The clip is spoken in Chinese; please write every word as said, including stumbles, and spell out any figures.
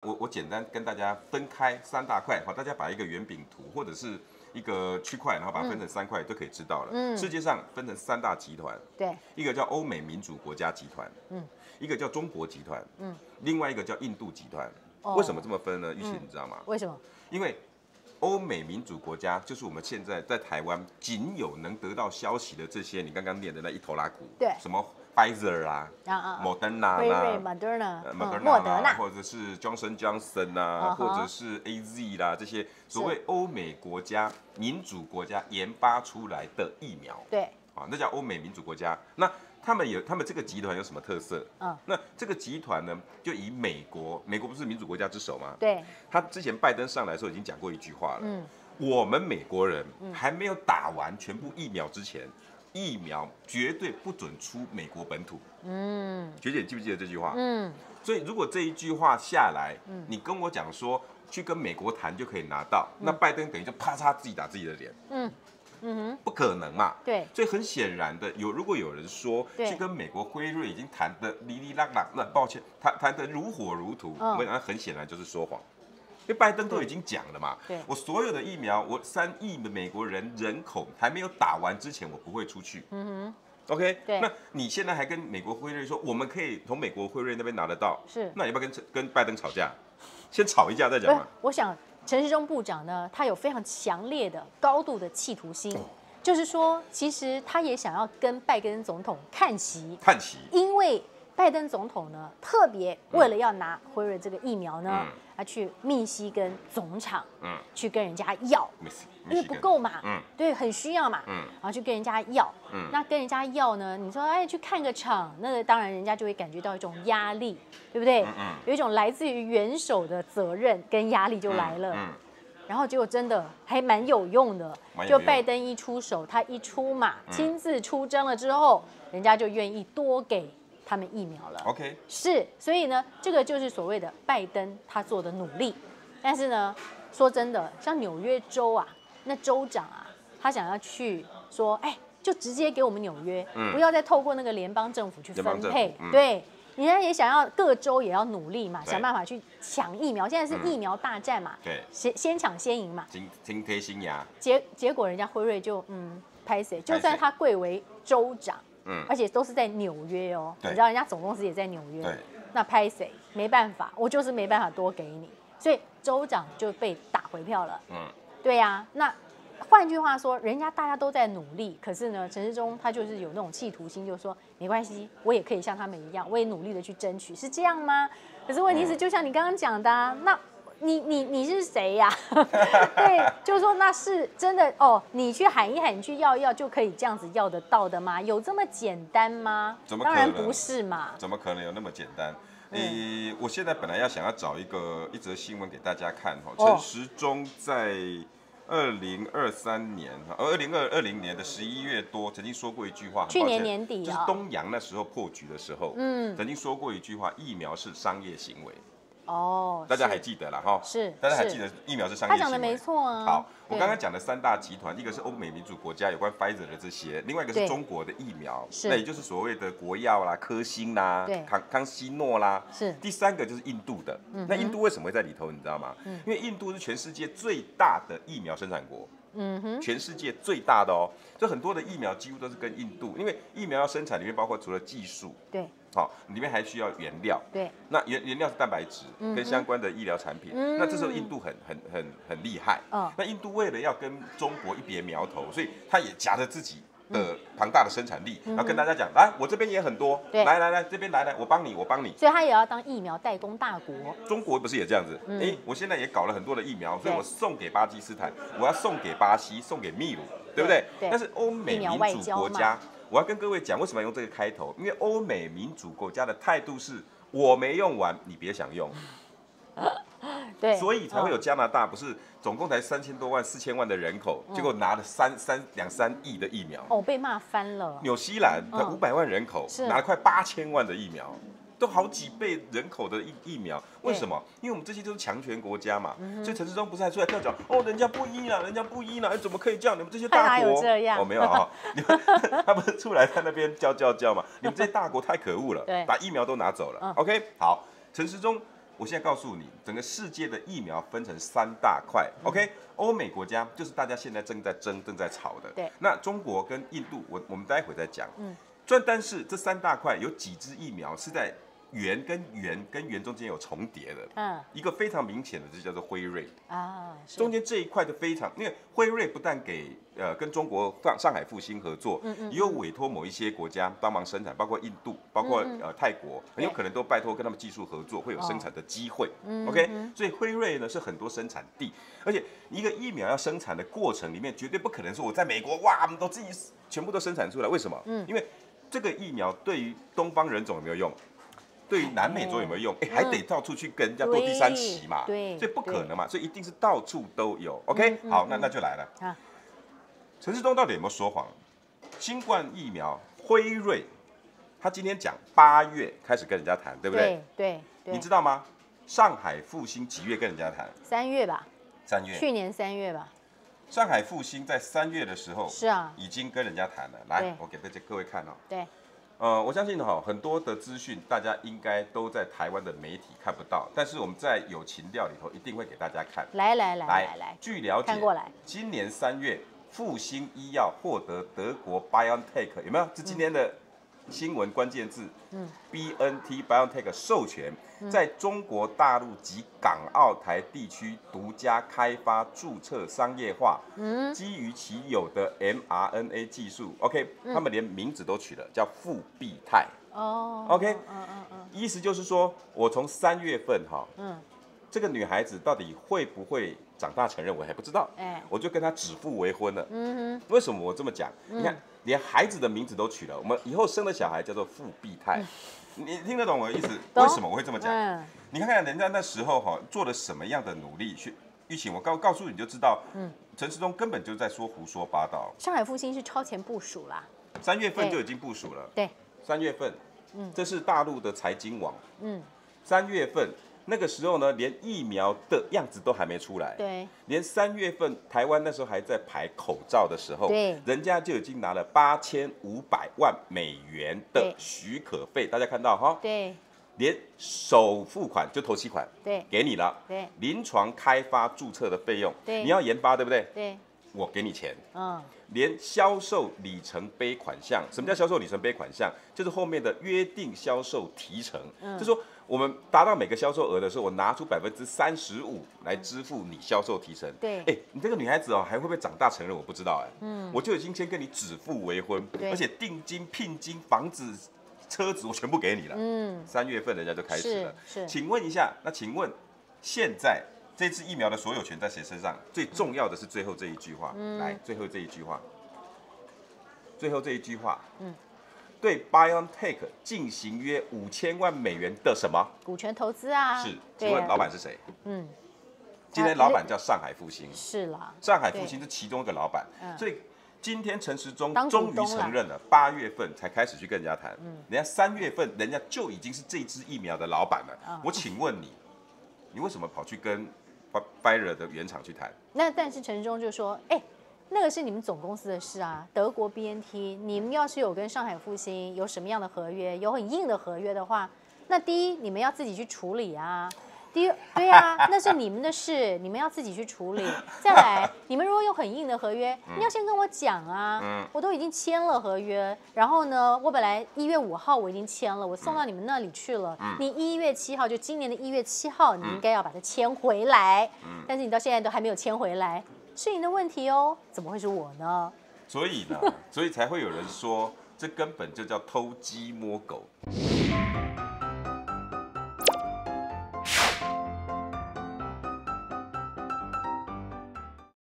我我简单跟大家分开三大块，好，大家把一个圆饼图或者是一个区块，然后把它分成三块，就可以知道了。嗯，世界上分成三大集团， 对， 一个叫欧美民主国家集团，嗯，一个叫中国集团，嗯，另外一个叫印度集团。哦、为什么这么分呢？玉琪，你知道吗？ 为什么？ 因为欧美民主国家就是我们现在在台湾仅有能得到消息的这些，你刚刚念的那一头拉股， 对， 什么 Pfizer 啦、Moderna 辉瑞、 啦、 Moderna、 莫德纳， 或者是 Johnson Johnson 啊，或者是 A Z 啦，这些所谓欧美国家、民主国家研发出来的疫苗， 对， 啊，那叫欧美民主国家。那他们有，他们这个集团有什么特色？嗯，那这个集团呢，就以美国，美国不是民主国家之首吗？ 对， 他之前拜登上来的时候已经讲过一句话了，嗯，我们美国人还没有打完全部疫苗之前，疫苗绝对不准出美国本土。嗯，学姐记不记得这句话？嗯，所以如果这一句话下来，嗯，你跟我讲说去跟美国谈就可以拿到，嗯、那拜登等于就啪嚓自己打自己的脸。嗯。嗯哼，不可能嘛。 对， 所以很显然的，有如果有人说去跟美国辉瑞已经谈的哩哩啦啦，那抱歉，谈谈的如火如荼，我跟你讲，很显然就是说谎。因为拜登都已经讲了嘛， 对， 我所有的疫苗，我三亿的美国人人口还没有打完之前，我不会出去。嗯哼 ，OK， 对， 那你现在还跟美国辉瑞说，我们可以从美国辉瑞那边拿得到， 是， 那你要不要跟跟拜登吵架？先吵一架再讲嘛。 我想。陈时中部长呢，他有非常强烈的、高度的企图心，哦、就是说，其实他也想要跟拜登总统看齐， 看齐， 因为拜登总统呢，特别为了要拿辉瑞这个疫苗呢，嗯、他去密西根总厂，嗯，去跟人家要，因为不够嘛，嗯，对，很需要嘛，嗯，然后去跟人家要，嗯，那跟人家要呢，你说哎去看个场，那当然人家就会感觉到一种压力，对不对？嗯嗯，有一种来自于元首的责任跟压力就来了，嗯，嗯然后结果真的还蛮有用的，就拜登一出手，他一出马，嗯、亲自出征了之后，人家就愿意多给他们疫苗了。 OK， 是，所以呢，这个就是所谓的拜登他做的努力，但是呢，说真的，像纽约州啊。那州长啊，他想要去说，哎，就直接给我们纽约，嗯、不要再透过那个联邦政府去分配。嗯、对，人家也想要各州也要努力嘛，想办法去抢疫苗。现在是疫苗大战嘛， 对， 先先抢先赢嘛。 今今天新牙。 结结果人家辉瑞就嗯拍谁，就算他贵为州长，嗯，而且都是在纽约哦，你知道人家总公司也在纽约， 对， 那拍谁没办法，我就是没办法多给你，所以州长就被打回票了。嗯。对呀、啊，那换句话说，人家大家都在努力，可是呢，陈时中他就是有那种企图心，就是说没关系，我也可以像他们一样，我也努力的去争取，是这样吗？可是问题是，就像你刚刚讲的、啊，那你你你是谁呀、啊？对，就是说那是真的哦，你去喊一喊，你去要一要就可以这样子要得到的吗？有这么简单吗？ 怎么可能？ 当然不是嘛。 怎么可能有那么简单？诶，我现在本来要想要找一个一则新闻给大家看哈，陈时中在二零二三年哈，二零二二零年的十一月多曾经说过一句话， 去年年底就是东洋那时候破局的时候，嗯，曾经说过一句话，疫苗是商业行为。哦，大家还记得了哈？ 是， 大家还记得疫苗是商业行为？他讲的没错啊。 好，我刚刚讲的三大集团，一个是欧美民主国家有关 Pfizer 的这些，另外一个是中国的疫苗，那也就是所谓的国药啦、科兴啦、康康希诺啦。 是。 第三个就是印度的，那印度为什么会在里头？你知道吗？因为印度是全世界最大的疫苗生产国。嗯哼，全世界最大的哦，就很多的疫苗几乎都是跟印度，因为疫苗要生产里面包括除了技术， 对， 好，里面还需要原料， 对， 那原原料是蛋白质跟相关的医疗产品，嗯、那这时候印度很很很很厉害，哦，那印度为了要跟中国一别苗头，所以他也夹着自己的庞大的生产力，嗯、然后跟大家讲，来，我这边也很多，来来来，这边来来，我帮你，我帮你。 所以他也要当疫苗代工大国。 中国不是也这样子？哎、嗯，我现在也搞了很多的疫苗，所以我送给巴基斯坦，我要送给巴西，送给秘鲁，对不对？对。但是欧美民主国家，我要跟各位讲，为什么要用这个开头？因为欧美民主国家的态度是，我没用完，你别想用。 对， 所以才会有加拿大，不是总共才三千多万、四千万的人口，结果拿了三三两三亿的疫苗， 哦，被骂翻了。 纽西兰才五百万人口，拿了快八千万的疫苗，都好几倍人口的疫疫苗。为什么？因为我们这些都是强权国家嘛，所以陈时中不是还出来跳脚，哦，人家不依了，人家不依了，怎么可以这样？你们这些大国， 这样？ 哦，没有啊，你们他不是出来在那边叫叫叫嘛？你们这些大国太可恶了，把疫苗都拿走了。OK， 好，陈时中。 我现在告诉你，整个世界的疫苗分成三大块。嗯、OK， 欧美国家就是大家现在正在争、正在吵的。 对。 那中国跟印度，我我们待会再讲。嗯。但但是这三大块有几支疫苗是在圆跟圆跟圆中间有重叠的。嗯。一个非常明显的就叫做辉瑞啊，中间这一块就非常，因为辉瑞不但给呃跟中国上上海复兴合作，嗯嗯，也有委托某一些国家帮忙生产，包括印度，包括、嗯、呃泰国，很有可能都拜托跟他们技术合作，会有生产的机会。哦、OK， 所以辉瑞呢是很多生产地，而且一个疫苗要生产的过程里面，绝对不可能说我在美国哇，我们都自己全部都生产出来，为什么？嗯，因为这个疫苗对于东方人种有没有用？对于南美洲有没有用？哎，还得到处去跟人家做第三期嘛，对，所以不可能嘛，所以一定是到处都有。OK， 好，那那就来了。啊，陈时中到底有没有说谎？新冠疫苗辉瑞，他今天讲八月开始跟人家谈，对不对？ 对对。 你知道吗？上海复兴几月跟人家谈？ 三月吧。 三月。 去年三月吧。 上海复兴在三月的时候， 是啊， 已经跟人家谈了。来，我给大家各位看哦。 对。 呃，我相信哈，很多的资讯大家应该都在台湾的媒体看不到，但是我们在有情调里头一定会给大家看。 来来来来来， 据了解， 看过来， 今年三月，复星医药获得德国 BioNTech 有没有？这今天的新闻关键字，嗯 ，B N T BioNTech 授权，在中国大陆及港澳台地区独家开发、注册、商业化，嗯，基于其有的 M R N A 技术 ，OK，、嗯、他们连名字都取了，叫复必泰。哦 ，OK， 嗯嗯嗯，意思就是说，我从三月份哈，嗯，这个女孩子到底会不会长大成人，我还不知道，哎，我就跟她指腹为婚了。嗯哼，为什么我这么讲？嗯、你看。连孩子的名字都取了，我们以后生的小孩叫做复必泰，嗯、你听得懂我的意思？为什么我会这么讲？嗯、你看看人家那时候哈做了什么样的努力去，玉琴，我告告诉你就知道，嗯，陈时中根本就在说胡说八道。 上海复兴是超前部署啦， 三月份就已经部署了。 对， 三月份，嗯，这是大陆的财经网，嗯，三月份。那个时候呢，连疫苗的样子都还没出来， 对， 连三月份台湾那时候还在排口罩的时候， 对， 人家就已经拿了八千五百万美元的许可费，大家看到哈， 对， 连首付款就头期款， 对， 给你了， 对， 临床开发注册的费用， 对， 你要研发对不对？ 对， 我给你钱， 嗯， 连销售里程碑款项，什么叫销售里程碑款项？就是后面的约定销售提成，嗯，就说。我们达到每个销售额的时候，我拿出百分之三十五来支付你销售提成。 对， 哎，你这个女孩子哦，还会不会长大成人？我不知道哎。嗯，我就已经先跟你指腹为婚，而且定金、聘金、房子、车子我全部给你了。嗯，三月份人家就开始了。 是，是请问一下，那请问现在这支疫苗的所有权在谁身上？最重要的是最后这一句话，嗯、来，最后这一句话，最后这一句话，嗯。对 BioNTech 进行约五千万美元的什么股权投资啊？ 是，请问老板是谁？嗯，今天老板叫上海复兴。 是啦， 上海复兴是其中一个老板，所以今天陈时中终于承认了，八月份才开始去跟人家谈，嗯，人家三月份人家就已经是这支疫苗的老板了。我请问你，你为什么跑去跟 Pfizer 的原厂去谈？ 那但是陈时中就说，哎。那个是你们总公司的事啊，德国 B N T， 你们要是有跟上海复兴有什么样的合约，有很硬的合约的话，那第一你们要自己去处理啊，第二对啊，那是你们的事，你们要自己去处理。再来，你们如果有很硬的合约，你要先跟我讲啊，嗯、我都已经签了合约，然后呢，我本来一月五号我已经签了，我送到你们那里去了，嗯、你一月七号就今年的一月七号，你应该要把它签回来，嗯、但是你到现在都还没有签回来。是你的问题哦，怎么会是我呢？ 所以呢，所以才会有人说，这根本就叫偷鸡摸狗。